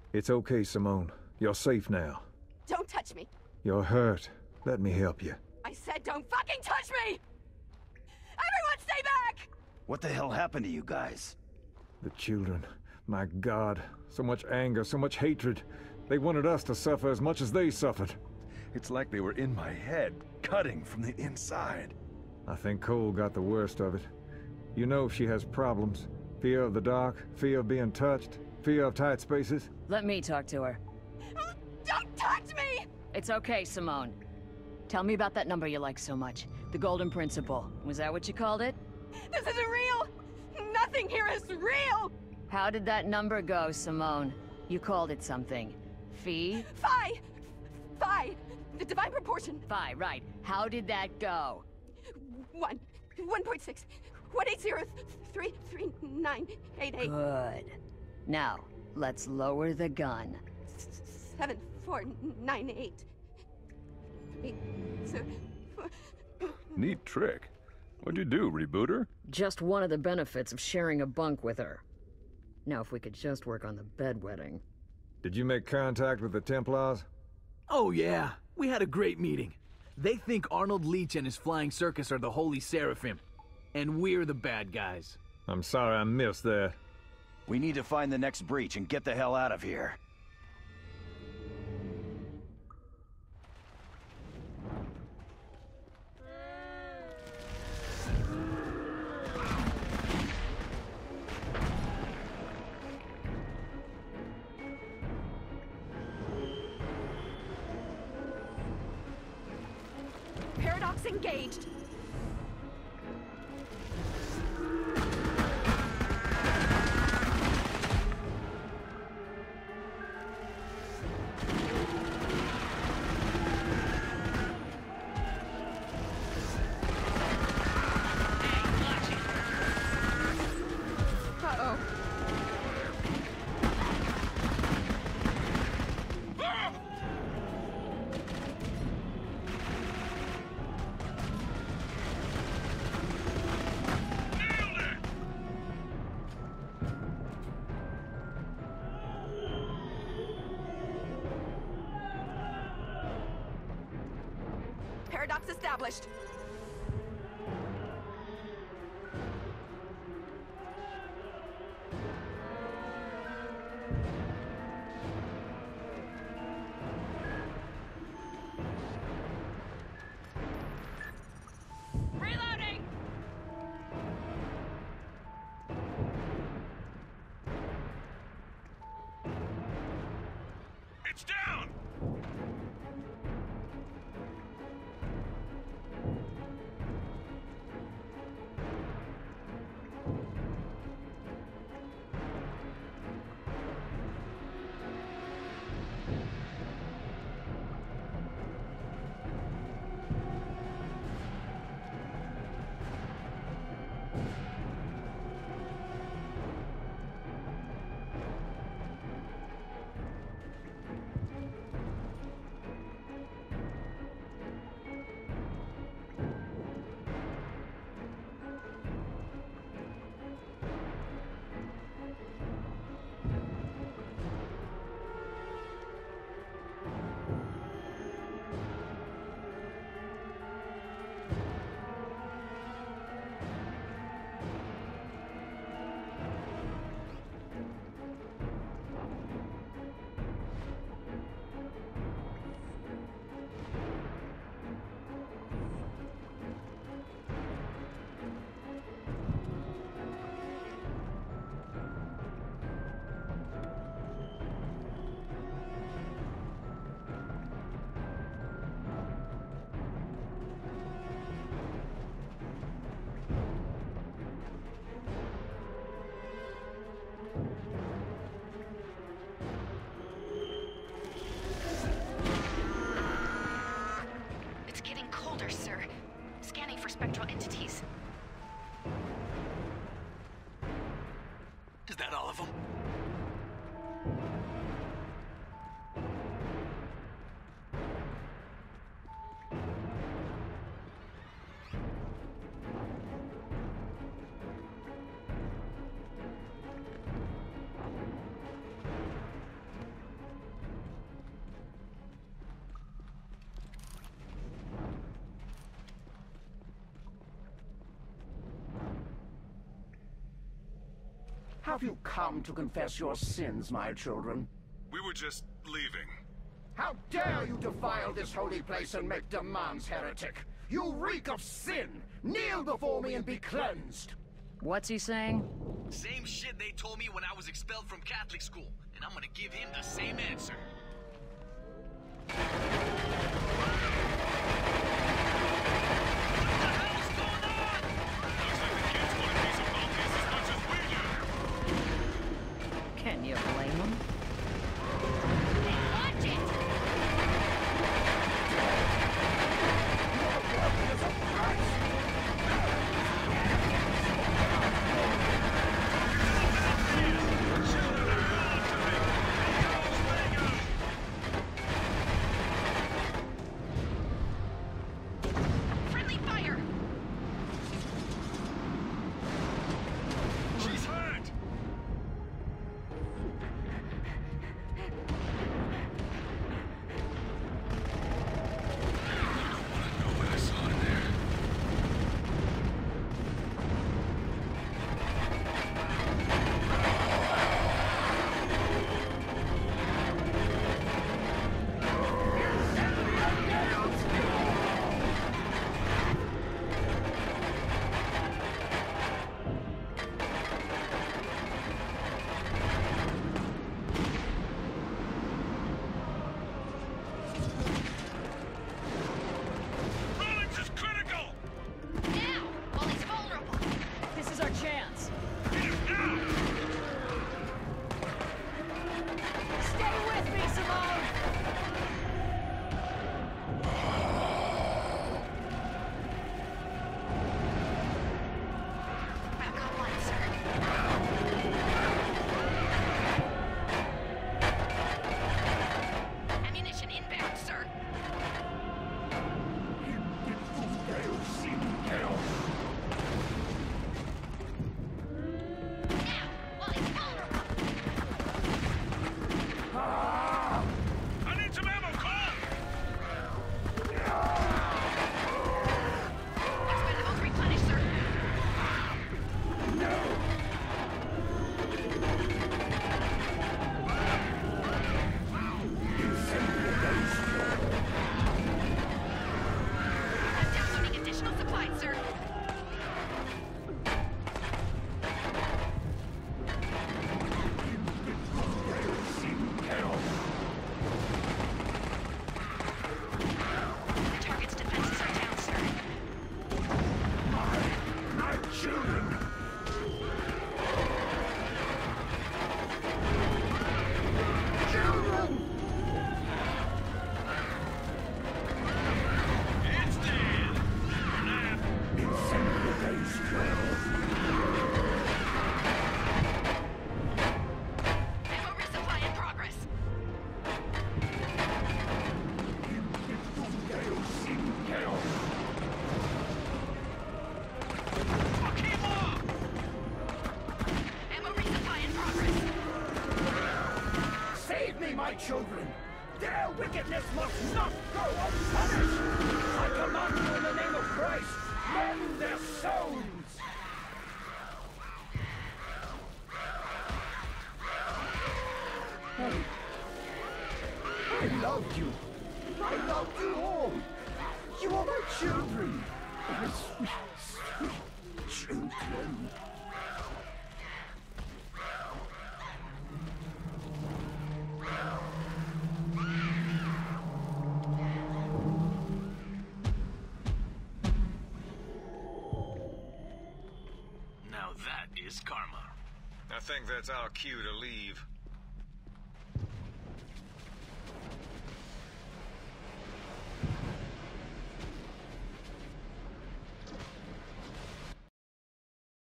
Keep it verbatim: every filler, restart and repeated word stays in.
It's okay, Simone. You're safe now. Don't touch me. You're hurt. Let me help you. I said don't fucking touch me! Everyone stay back! What the hell happened to you guys? The children. My God. So much anger, so much hatred. They wanted us to suffer as much as they suffered. It's like they were in my head, cutting from the inside. I think Cole got the worst of it. You know she has problems. Fear of the dark, fear of being touched, fear of tight spaces. Let me talk to her. Don't touch me! It's okay, Simone. Tell me about that number you like so much. The Golden Principle. Was that what you called it? This isn't real! Nothing here is real! How did that number go, Simone? You called it something. Phi? Phi! Phi! The divine proportion! Phi, right. How did that go? One. One point six. One eight zero three three nine eight eight. Good. Now, let's lower the gun. Seven four nine eight. Eight seven four. Neat trick. What'd you do, reboot her? Just one of the benefits of sharing a bunk with her. Now if we could just work on the bedwetting. Did you make contact with the Templars? Oh yeah, we had a great meeting. They think Arnold Leach and his flying circus are the Holy Seraphim. And we're the bad guys. I'm sorry I missed that. We need to find the next breach and get the hell out of here. Paradox engaged. Uh-oh. Paradox established. Reloading! It's down! Have you come to confess your sins, my children? We were just leaving. How dare you defile this holy place and make demands, heretic? You reek of sin! Kneel before me and be cleansed! What's he saying? Same shit they told me when I was expelled from Catholic school, and I'm gonna give him the same answer. Can you blame him? Watch it! Friendly fire! She's hurt! Now, while he's vulnerable! This is our chance. Stay with me, Simone! Back online, sir. Ammunition inbound, sir. Now, while he's vulnerable! I need some ammo, Cole! Expendables replenished, sir. I'm downloading additional supplies, sir. The target's defenses are down, sir. My children! Children! It's dead! Incendiary drill! Ammo resupply in progress. Fuck him up! Ammo resupply in progress. Save me, my children! Their wickedness must not go unpunished! I command you in the name of Christ, mend their souls! I, I loved you. I loved you all. You are my children. My sweet, sweet children. Now that is karma. I think that's our cue to leave.